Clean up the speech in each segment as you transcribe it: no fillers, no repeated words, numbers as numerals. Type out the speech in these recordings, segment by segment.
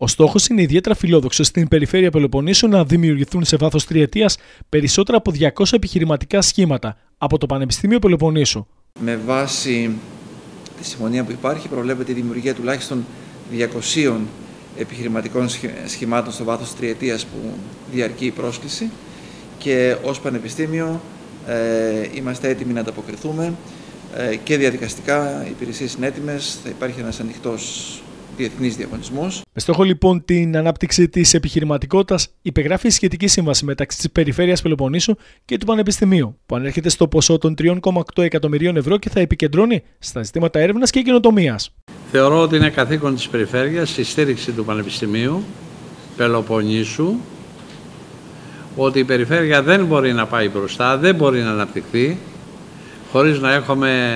Ο στόχος είναι ιδιαίτερα φιλόδοξος στην περιφέρεια Πελοποννήσου να δημιουργηθούν σε βάθος τριετίας περισσότερα από 200 επιχειρηματικά σχήματα από το Πανεπιστήμιο Πελοποννήσου. Με βάση τη συμφωνία που υπάρχει, προβλέπεται η δημιουργία τουλάχιστον 200 επιχειρηματικών σχημάτων στο βάθος τριετίας που διαρκεί η πρόσκληση και ως Πανεπιστήμιο είμαστε έτοιμοι να ανταποκριθούμε και διαδικαστικά οι υπηρεσίες είναι έτοιμες, θα υπάρχει ένας ανοιχτός διεθνής διαγωνισμός. Με στόχο λοιπόν την ανάπτυξη της επιχειρηματικότητας, υπεγράφει η σχετική σύμβαση μεταξύ της Περιφέρειας Πελοποννήσου και του Πανεπιστημίου, που ανέρχεται στο ποσό των 3,8 εκατομμυρίων ευρώ και θα επικεντρώνει στα ζητήματα έρευνας και καινοτομίας. Θεωρώ ότι είναι καθήκον της Περιφέρειας η στήριξη του Πανεπιστημίου Πελοποννήσου, ότι η Περιφέρεια δεν μπορεί να πάει μπροστά, δεν μπορεί να αναπτυχθεί χωρίς να έχουμε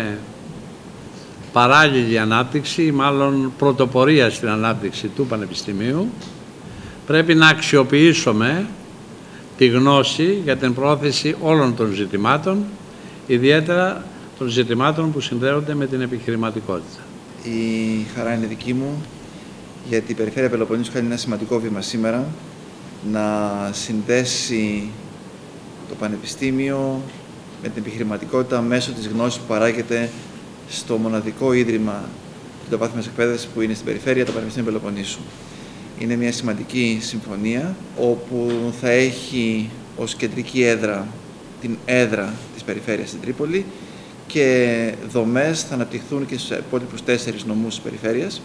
παράλληλη ανάπτυξη ή μάλλον πρωτοπορία στην ανάπτυξη του Πανεπιστημίου. Πρέπει να αξιοποιήσουμε τη γνώση για την πρόθεση όλων των ζητημάτων, ιδιαίτερα των ζητημάτων που συνδέονται με την επιχειρηματικότητα. Η χαρά είναι δική μου, γιατί η Περιφέρεια Πελοποννήσου κάνει ένα σημαντικό βήμα σήμερα να συνδέσει το Πανεπιστήμιο με την επιχειρηματικότητα μέσω της γνώσης που παράγεται στο μοναδικό ίδρυμα τριτοβάθμιας εκπαίδευσης που είναι στην περιφέρεια, το Πανεπιστήμιο Πελοποννήσου. Είναι μια σημαντική συμφωνία όπου θα έχει ως κεντρική έδρα την έδρα της περιφέρειας στην Τρίπολη και δομές θα αναπτυχθούν και στους υπόλοιπους 4 νομούς της περιφέρειας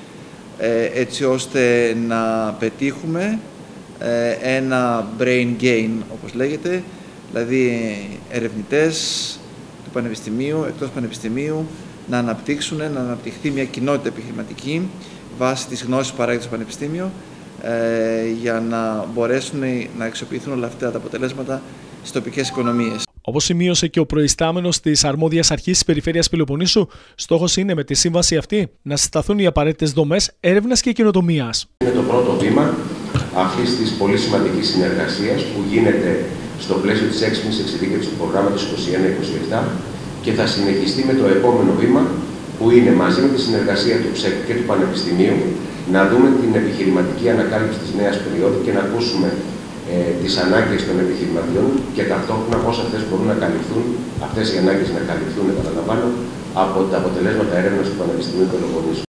έτσι ώστε να πετύχουμε ένα brain gain, όπως λέγεται, δηλαδή ερευνητές του Πανεπιστημίου, εκτός Πανεπιστημίου, να αναπτυχθεί μια κοινότητα επιχειρηματική βάσει της γνώσης που παράγεται στο Πανεπιστήμιο για να μπορέσουν να αξιοποιηθούν όλα αυτά τα αποτελέσματα στις τοπικές οικονομίες. Όπως σημείωσε και ο προϊστάμενος της αρμόδιας αρχής της Περιφέρειας Πελοποννήσου, στόχος είναι με τη σύμβαση αυτή να συσταθούν οι απαραίτητες δομές έρευνας και καινοτομίας. Είναι το πρώτο βήμα αυτής της πολύ σημαντικής συνεργασίας που γίνεται στο πλαίσιο της έξυπνης εξειδίκευσης του προγράμματος 21-27 και θα συνεχιστεί με το επόμενο βήμα που είναι μαζί με τη συνεργασία του ΨΕΚ και του Πανεπιστημίου να δούμε την επιχειρηματική ανακάλυψη της νέας περίοδου και να ακούσουμε τις ανάγκες των επιχειρηματιών και ταυτόχρονα πώς αυτές μπορούν να καλυφθούν, αυτές οι ανάγκες να καλυφθούν, επαναλαμβάνω, από τα αποτελέσματα έρευνας του Πανεπιστημίου Πελοποννήσου.